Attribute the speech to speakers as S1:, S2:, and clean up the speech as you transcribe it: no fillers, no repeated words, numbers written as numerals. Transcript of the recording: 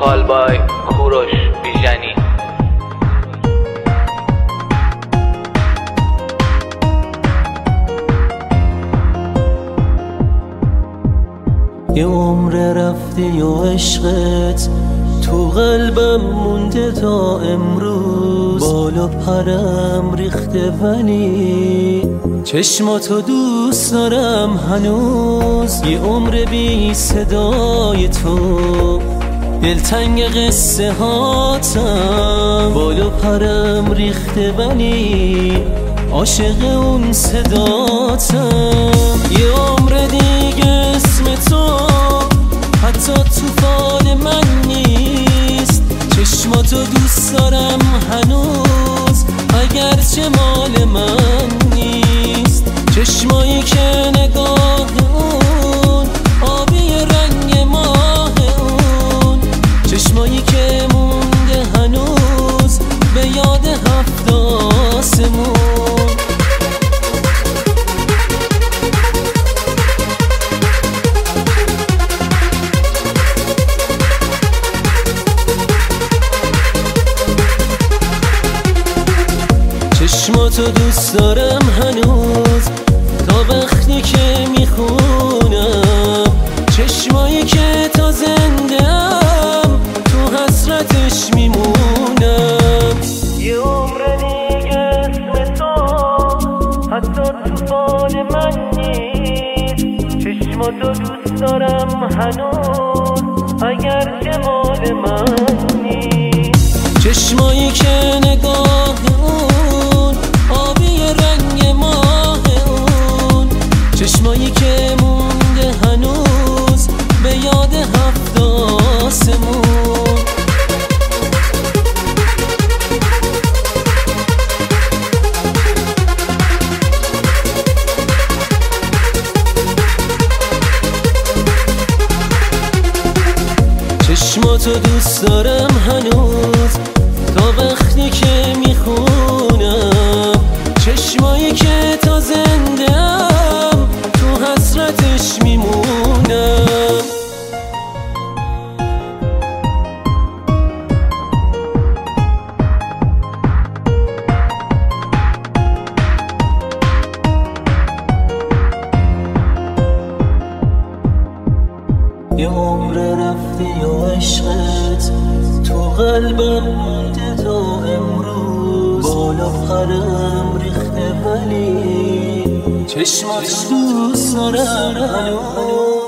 S1: کالبای کوروش بیژنی.
S2: یه عمر رفتی و عشقت تو قلبم مونده تا امروز، بالا پرم ریخته ولی چشماتو دوست دارم هنوز. یه عمر بی صدای تو، دلتنگ قصه هاتم، بالا پرم ریخته ولی عاشق اون صداتم. یه عمر دیگه اسم تو حتی تو فال من نیست، چشماتو دوست دارم هنوز اگرچه مال من نیست. چشمایی که نگاه اون آبی رنگ ماه اون، چشمایی که مونده هنوز به یاد هفت آسمون. چشماتو دوست دارم هنوز تا وقتی که میخونم، چشمایی که تا زنده‌ام تو حسرتش میمونم. یه عمر دیگه اسم تو حتی تو فال من نیست، چشماتو دوست دارم هنوز اگرچه مال من نیست. چشمایی که نگاه اون آبی رنگ ماه اون، چشمایی که مونده هنوز به یاد هفت آسمون. چشماتو دوست دارم هنوز تا وقتی که میخونم، چشمایی که تا زنده‌ام تو حسرتش میمونم. یه عمر رفتی و عشقت تو قلبم مونده تا امروز، بالا پرم ریخته ولی چشمات دوست دارم هنوز.